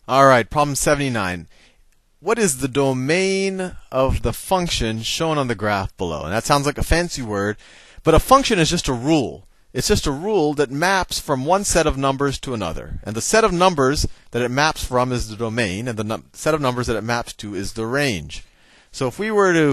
All right, problem 79. What is the domain of the function shown on the graph below? And that sounds like a fancy word, but a function is just a rule. It's just a rule that maps from one set of numbers to another. And the set of numbers that it maps from is the domain, and the set of numbers that it maps to is the range. So if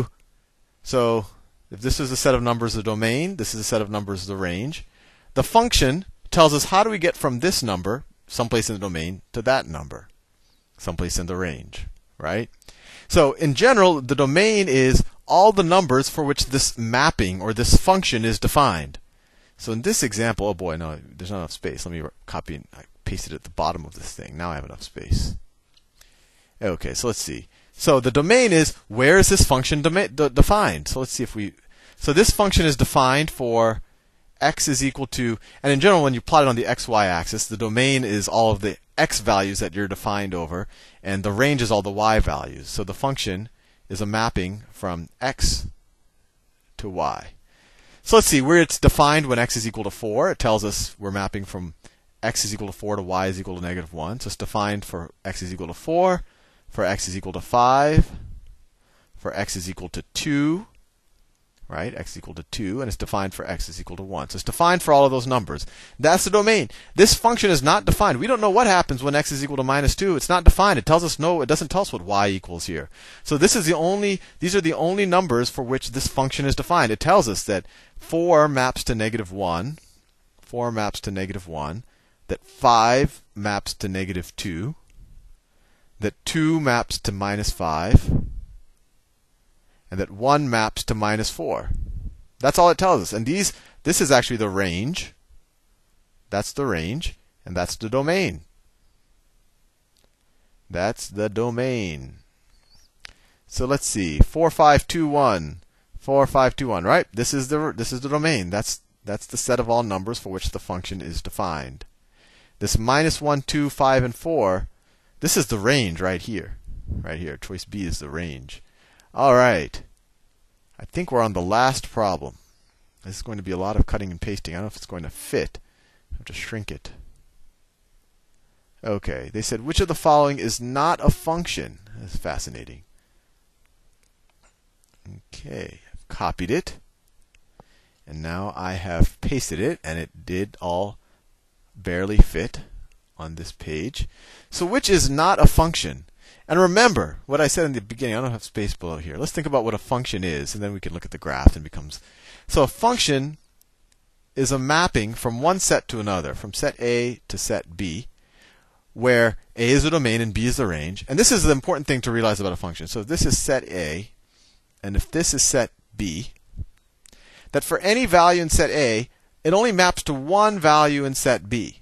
this is a set of numbers, the domain, this is a set of numbers, the range. The function tells us how do we get from this number, someplace in the domain, to that number, someplace in the range, right? So in general, the domain is all the numbers for which this mapping or this function is defined. So in this example, oh boy, no, there's not enough space. Let me copy and paste it at the bottom of this thing. Now I have enough space. Okay, so let's see. So the domain is where is this function defined? So let's see if so this function is defined for x is equal to, and in general when you plot it on the xy axis, the domain is all of the x values that you're defined over, and the range is all the y values. So the function is a mapping from x to y. So let's see where it's defined when x is equal to 4. It tells us we're mapping from x is equal to 4 to y is equal to -1. So it's defined for x is equal to 4, for x is equal to 5, for x is equal to 2, right? X is equal to 2, and it's defined for x is equal to 1. So it's defined for all of those numbers. That's the domain. This function is not defined. We don't know what happens when x is equal to -2. It's not defined. It tells us no. It doesn't tell us what y equals here. So these are the only numbers for which this function is defined. It tells us that 4 maps to -1, 4 maps to -1, that 5 maps to -2, that 2 maps to -5, and that 1 maps to -4. That's all it tells us. And this is actually the range. That's the range, and that's the domain. That's the domain. So let's see. 4, 5, 2, 1. 4, 5, 2, 1, right? This is the domain. That's the set of all numbers for which the function is defined. This -1, 2, 5, and 4, this is the range right here. Right here. Choice B is the range. All right. I think we're on the last problem. This is going to be a lot of cutting and pasting. I don't know if it's going to fit. I have to shrink it. Okay. They said, which of the following is not a function? That's fascinating. Okay. I've copied it. And now I have pasted it, and it did all barely fit on this page. So which is not a function? And remember what I said in the beginning. I don't have space below here. Let's think about what a function is, and then we can look at the graph and it becomes. So a function is a mapping from one set to another, from set A to set B, where A is the domain and B is the range. And this is the important thing to realize about a function. So if this is set A, and if this is set B, that for any value in set A, it only maps to one value in set B.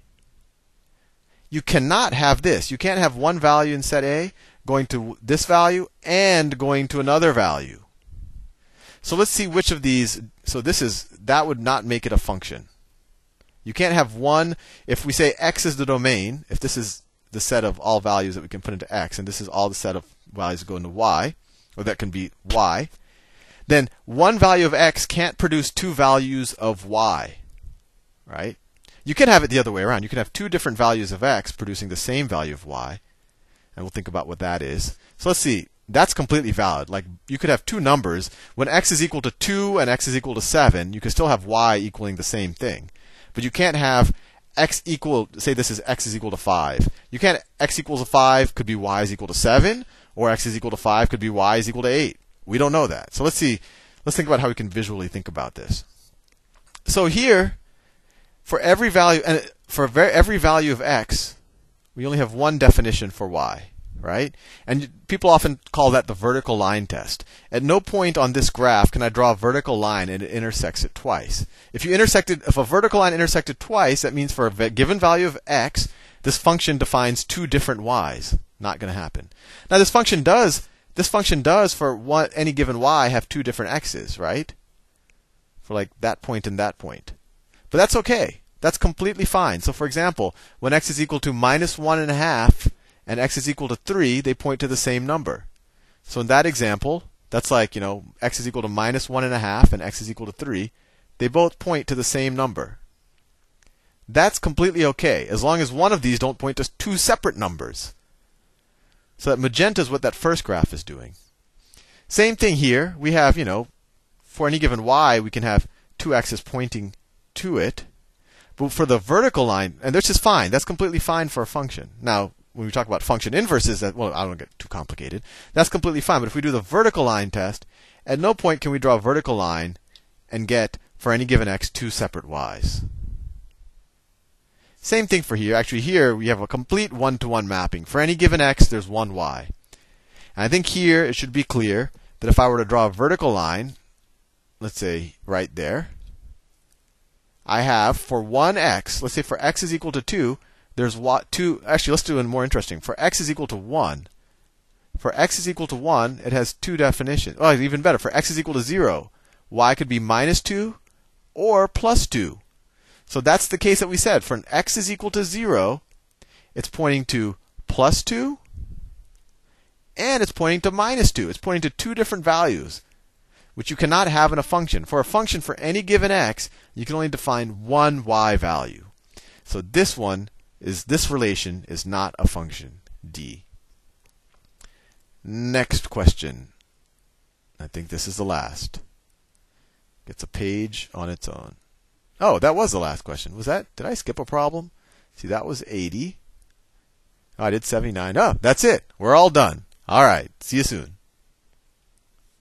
You cannot have this. You can't have one value in set A going to this value and going to another value. So let's see which of these. So that would not make it a function. You can't have one. If we say x is the domain, if this is the set of all values that we can put into x, and this is all the set of values that go into y, or that can be y, then one value of x can't produce two values of y, right? You can have it the other way around. You can have two different values of x producing the same value of y. And we'll think about what that is. So let's see. That's completely valid. Like you could have two numbers. When x is equal to 2 and x is equal to 7, you can still have y equaling the same thing. But you can't have x equal, say this is x is equal to 5. You can't, x equals to 5 could be y is equal to 7, or x is equal to 5 could be y is equal to 8. We don't know that. So let's see. Let's think about how we can visually think about this. So here, for every value, and for every value of x, we only have one definition for y, right? And people often call that the vertical line test. At no point on this graph can I draw a vertical line and it intersects it twice. If a vertical line intersected twice, that means for a given value of x, this function defines two different y's. Not going to happen. Now this function does for any given y have two different x's, right? For like that point and that point. But that's okay. That's completely fine. So for example, when x is equal to -1.5 and x is equal to 3, they point to the same number. So in that example, that's like, x is equal to -1.5 and x is equal to 3. They both point to the same number. That's completely okay, as long as one of these don't point to two separate numbers. So that magenta is what that first graph is doing. Same thing here. We have, for any given y, we can have two x's pointing to it. But for the vertical line, and this is fine. That's completely fine for a function. Now, when we talk about function inverses, I don't get too complicated. That's completely fine. But if we do the vertical line test, at no point can we draw a vertical line and get, for any given x, two separate y's. Same thing for here. Actually, here we have a complete one-to-one mapping. For any given x, there's one y. And I think here it should be clear that if I were to draw a vertical line, let's say right there, I have for one x, let's say for x is equal to 2, there's two. Actually, let's do it more interesting. For x is equal to 1, it has two definitions. Oh, even better. For x is equal to 0, y could be minus 2 or plus 2. So that's the case that we said. For an x is equal to 0, it's pointing to plus 2, and it's pointing to minus 2. It's pointing to two different values, which you cannot have in a function. For a function for any given x, you can only define one y value. So this relation is not a function, D. Next question. I think this is the last. Gets a page on its own. Oh, that was the last question. Did I skip a problem? See, that was 80. Oh, I did 79. Oh, that's it. We're all done. All right. See you soon.